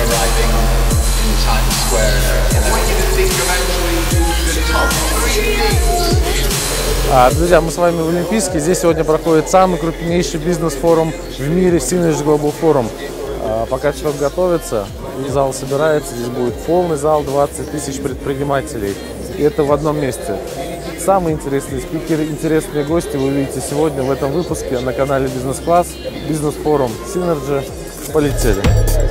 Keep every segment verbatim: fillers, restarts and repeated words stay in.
arriving in Times Square. I want you to think of actually the top three things. Друзья, мы с вами в Олимпийске. Здесь сегодня проходит самый крупнейший бизнес-форум в мире Synergy Global Forum. Пока человек готовится и зал собирается, здесь будет полный зал, двадцать тысяч предпринимателей. И это в одном месте. Самые интересные спикеры, интересные гости вы увидите сегодня в этом выпуске на канале Бизнес-класс, бизнес-форум Synergy. Полетели.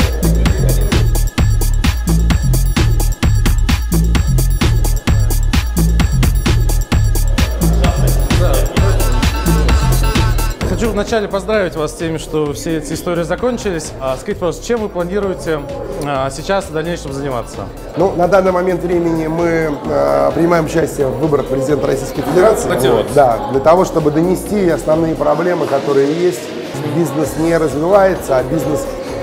Хочу вначале поздравить вас с тем, что все эти истории закончились. А, скажите, пожалуйста, чем вы планируете а, сейчас в дальнейшем заниматься? Ну, на данный момент времени мы а, принимаем участие в выборах президента Российской Федерации. Вот, да, для того, чтобы донести основные проблемы, которые есть. Бизнес не развивается, а бизнес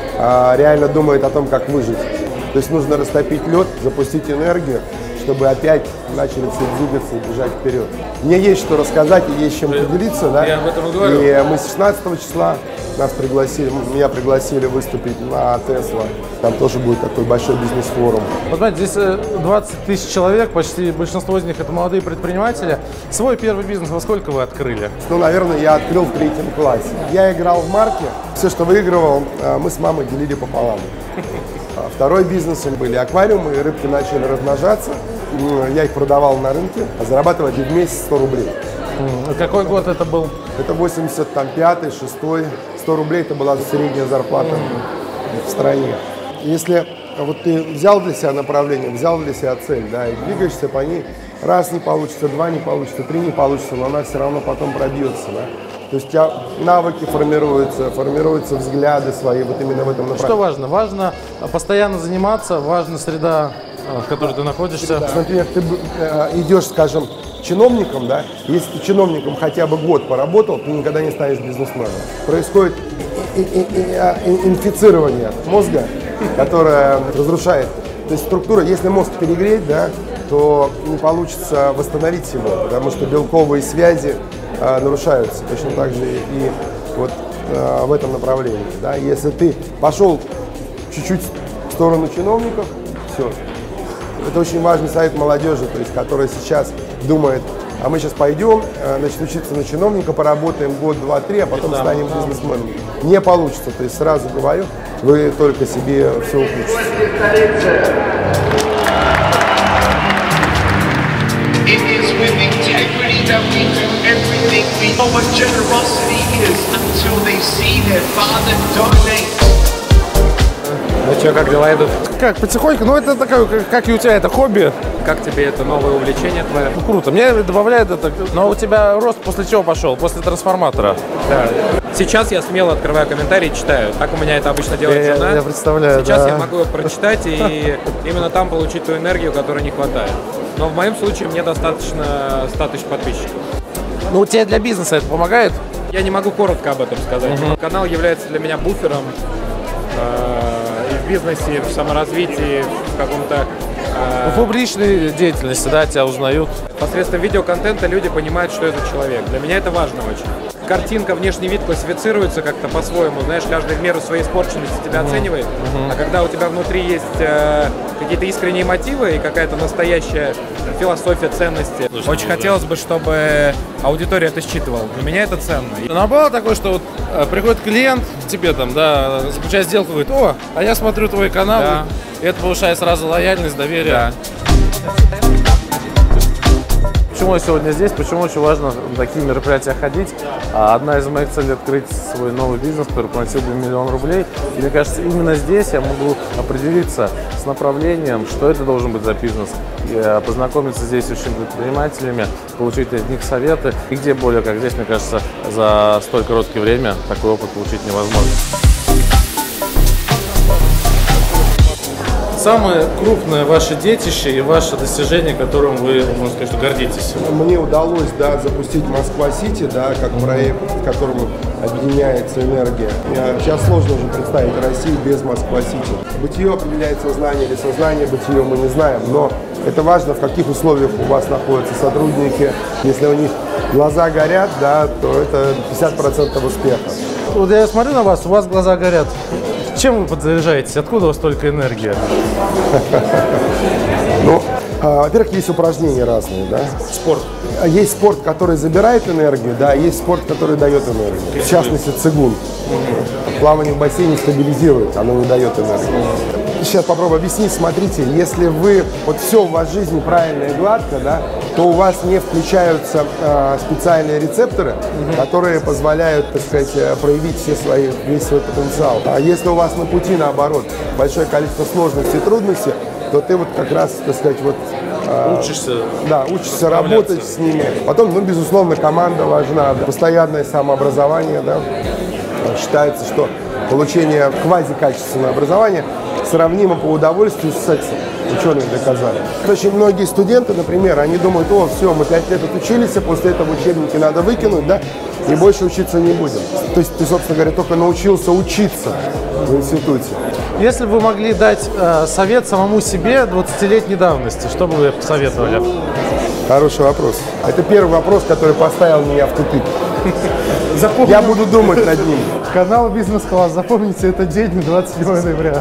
а, реально думает о том, как выжить. То есть нужно растопить лед, запустить энергию, чтобы опять начали все двигаться и бежать вперед. Мне есть что рассказать и есть чем поделиться, да? Я об этом и говорю. И мы с шестнадцатого числа нас пригласили, меня пригласили выступить на Tesla. Там тоже будет такой большой бизнес-форум. Вот знаете, здесь двадцать тысяч человек, почти большинство из них это молодые предприниматели. Свой первый бизнес во сколько вы открыли? Ну, наверное, я открыл в третьем классе. Я играл в марке. Все, что выигрывал, мы с мамой делили пополам. Второй бизнес были аквариумы, и рыбки начали размножаться. Я их продавал на рынке, а зарабатывал в месяц сто рублей. Какой год это был? Это восемьдесят пятый, шестой. сто рублей это была средняя зарплата в стране. Если вот ты взял для себя направление, взял для себя цель, да, и двигаешься по ней, раз не получится, два не получится, три не получится, но она все равно потом пробьется, да. То есть у тебя навыки формируются, формируются взгляды свои вот именно в этом направлении. Что важно? Важно постоянно заниматься, важна среда, в которой ты находишься. Да. Например, ты э, идешь, скажем, чиновником, да, если ты чиновником хотя бы год поработал, ты никогда не станешь бизнесменом. Происходит и, и, и, и, инфицирование мозга, которое разрушает. То есть структура, если мозг перегреть, да, то не получится восстановить его, потому что белковые связи э, нарушаются. Точно так же и вот э, в этом направлении. Да. Если ты пошел чуть-чуть в сторону чиновников, все. Это очень важный совет молодежи, то есть, которая сейчас думает, а мы сейчас пойдем, значит, учиться на чиновника, поработаем год, два, три, а потом станем бизнесменом. Не получится, то есть сразу говорю, вы только себе все упустите. Ну что, как дела идут? Как, потихоньку, ну это такое, как, как и у тебя, это хобби. Как тебе это новое увлечение твое? Ну, круто, мне добавляет это. Но у тебя рост после чего пошел? После трансформатора? Да. Сейчас я смело открываю комментарии и читаю. Так у меня это обычно делает я, жена. Я представляю, Сейчас да. я могу прочитать и именно там получить ту энергию, которой не хватает. Но в моем случае мне достаточно ста тысяч подписчиков. Ну, тебе для бизнеса это помогает? Я не могу коротко об этом сказать. Угу. Канал является для меня буфером э, и в бизнесе, и в саморазвитии, в каком-то... Э, в публичной деятельности, да, тебя узнают. Посредством видеоконтента люди понимают, что это человек. Для меня это важно очень. Картинка, внешний вид классифицируется как-то по-своему. Знаешь, каждый в меру своей испорченности тебя uh-huh. оценивает. Uh-huh. А когда у тебя внутри есть э, какие-то искренние мотивы и какая-то настоящая философия ценности. Слушай, очень хотелось бы, чтобы аудитория это считывала. Для меня это ценно. Ну, а было такое, что вот э, приходит клиент к тебе, там, да, заключает сделку, говорит, о, а я смотрю твой канал, да. И это повышает сразу лояльность, доверие. Да. Почему я сегодня здесь? Почему очень важно на такие мероприятия ходить? Одна из моих целей — открыть свой новый бизнес, который приносил бы миллион рублей. И мне кажется, именно здесь я могу определиться с направлением, что это должен быть за бизнес. И познакомиться здесь с очень предпринимателями, получить от них советы. И где более, как здесь, мне кажется, за столь короткое время такой опыт получить невозможно. Самое крупное ваше детище и ваше достижение, которым вы, можно сказать, что гордитесь? Мне удалось, да, запустить Москва-Сити, да, как проект, в котором объединяется энергия. Сейчас сложно уже представить Россию без Москва-Сити. Бытие определяет сознание или сознание бытие, мы не знаем, но это важно, в каких условиях у вас находятся сотрудники. Если у них глаза горят, да, то это пятьдесят процентов успеха. Вот я смотрю на вас, у вас глаза горят. Чем вы подзаряжаетесь? Откуда у вас столько энергии? Ну, а, во-первых, есть упражнения разные, да. Спорт. Есть спорт, который забирает энергию, да, есть спорт, который дает энергию. В частности, цигун. Плавание в бассейне стабилизирует, оно не дает энергию. Сейчас попробую объяснить. Смотрите, если вы, вот все у вас в жизни правильно и гладко, да, то у вас не включаются э, специальные рецепторы, угу. которые позволяют, так сказать, проявить все свои, весь свой потенциал. А если у вас на пути, наоборот, большое количество сложностей и трудностей, то ты вот как раз, так сказать, вот э, учишься, да, учишься работать с ними. Потом, ну, безусловно, команда важна, да, постоянное самообразование, да. Считается, что получение квазикачественного образования сравнимо по удовольствию с сексом. Ученые доказали. Очень многие студенты, например, они думают: о, все, мы пять лет отучились, а после этого учебники надо выкинуть, да, и больше учиться не будем. То есть ты, собственно говоря, только научился учиться в институте. Если бы вы могли дать э, совет самому себе двадцатилетней давности, что бы вы посоветовали? Хороший вопрос. Это первый вопрос, который поставил меня в тупик. Запомни... Я буду думать над ним. Канал «Бизнес-класс». Запомните, это день двадцать седьмого ноября.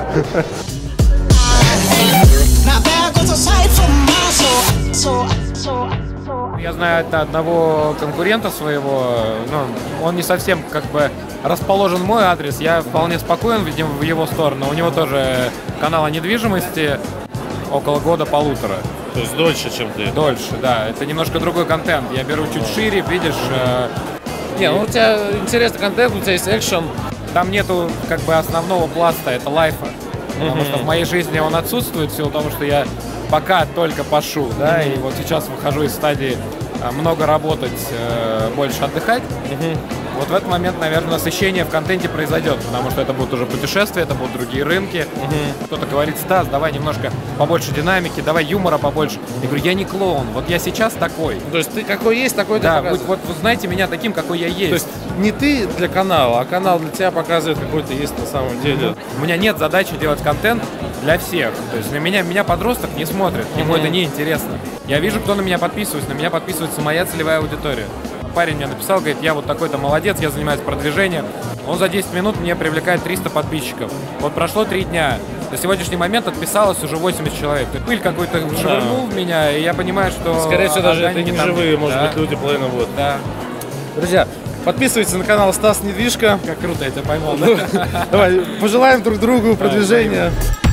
Я знаю это одного конкурента своего, ну, он не совсем как бы расположен в мой адрес, я вполне спокоен, видимо, в его сторону. У него тоже канал о недвижимости около года-полутора. То есть дольше, чем ты? Дольше, да. Это немножко другой контент. Я беру чуть шире, видишь. Э... Не, ну у тебя интересный контент, у тебя есть экшен. Там нету как бы основного пласта, это лайфа. Потому mm-hmm. что в моей жизни он отсутствует в силу того, что я пока только пашу, да, mm-hmm. и вот сейчас выхожу из стадии а, много работать, э, больше отдыхать. Mm-hmm. Вот в этот момент, наверное, насыщение в контенте произойдет, потому что это будут уже путешествия, это будут другие рынки. Mm-hmm. Кто-то говорит: Стас, давай немножко побольше динамики, давай юмора побольше. Я говорю: я не клоун, вот я сейчас такой. То есть ты какой есть, такой да, ты показываешь. Вот, вот знаете меня таким, какой я есть. То есть не ты для канала, а канал для тебя показывает, какой ты есть на самом деле. У меня нет задачи делать контент для всех. То есть на меня, меня подросток не смотрит, ему mm-hmm. это не интересно. Я вижу, кто на меня подписывается, на меня подписывается моя целевая аудитория. Парень мне написал, говорит: я вот такой-то молодец, я занимаюсь продвижением. Он за десять минут мне привлекает триста подписчиков. Вот прошло три дня. На сегодняшний момент отписалось уже восемьдесят человек. Пыль какой-то швырнул в меня, и я понимаю, что... Скорее всего, даже это не там... живые, может да. быть, люди половина вот. Да. Друзья, подписывайтесь на канал Стас Недвижка. Как круто, я тебя поймал. Да? Давай, пожелаем друг другу продвижения.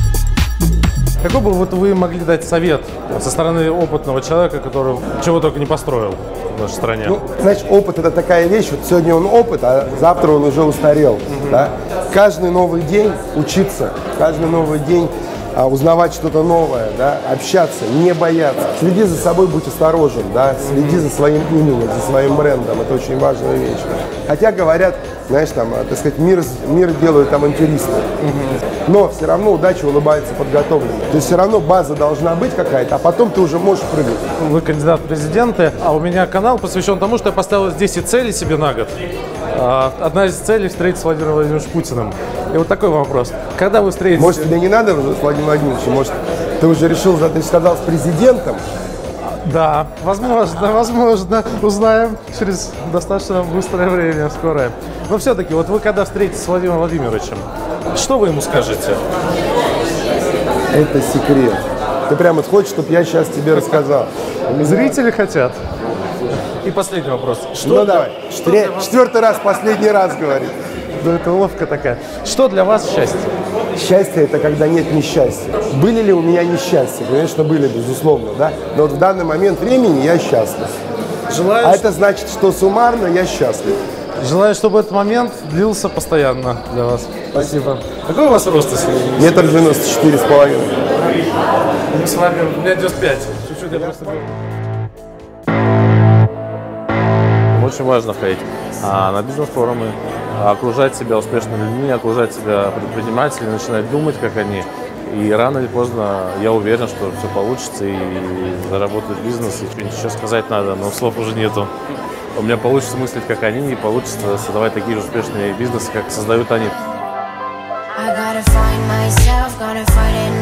Какой бы вот вы могли дать совет со стороны опытного человека, который чего только не построил в нашей стране? Ну, значит, опыт — это такая вещь. Вот сегодня он опыт, а завтра он уже устарел. Угу. Да? Каждый новый день учиться, каждый новый день а, узнавать что-то новое, да? Общаться, не бояться. Следи за собой, будь осторожен, да? Следи за своим именем, за своим брендом. Это очень важная вещь. Хотя говорят, знаешь, там, так сказать, мир, мир делают авантюристы. Угу. Но все равно удача улыбается подготовленной. То есть все равно база должна быть какая-то, а потом ты уже можешь прыгать. Вы кандидат в президенты, а у меня канал посвящен тому, что я поставил десять целей себе на год. Одна из целей — встретиться с Владимиром Владимировичем Путиным. И вот такой вопрос. Когда вы встретитесь... Может, тебе не надо с Владимиром Владимировичем? Может, ты уже решил, ты сказал, с президентом? Да, возможно, возможно. Узнаем через достаточно быстрое время, скорое. Но все-таки, вот вы когда встретитесь с Владимиром Владимировичем, что вы ему скажете? Это секрет. Ты прямо хочешь, чтобы я сейчас тебе рассказал? Зрители хотят. И последний вопрос. Что ну для... давай, Четвер... вас... четвертый раз, последний раз говорит. Да, это уловка такая. Что для вас счастье? Счастье — это когда нет несчастья. Были ли у меня несчастья? Конечно, были, безусловно, да. Но вот в данный момент времени я счастлив. Желаю, а это значит, что суммарно я счастлив. Желаю, чтобы этот момент длился постоянно для вас. Спасибо. Какой у вас рост, если вы... Метр девяносто четыре с половиной. Мы с вами... У меня девяносто пять. Чуть-чуть я просто... Очень важно ходить а, на бизнес-форумы, окружать себя успешными людьми, окружать себя предпринимателями, начинать думать, как они. И рано или поздно я уверен, что все получится и заработает бизнес. И еще сказать надо, но слов уже нету. У меня получится мыслить, как они, и получится создавать такие же успешные бизнесы, как создают они.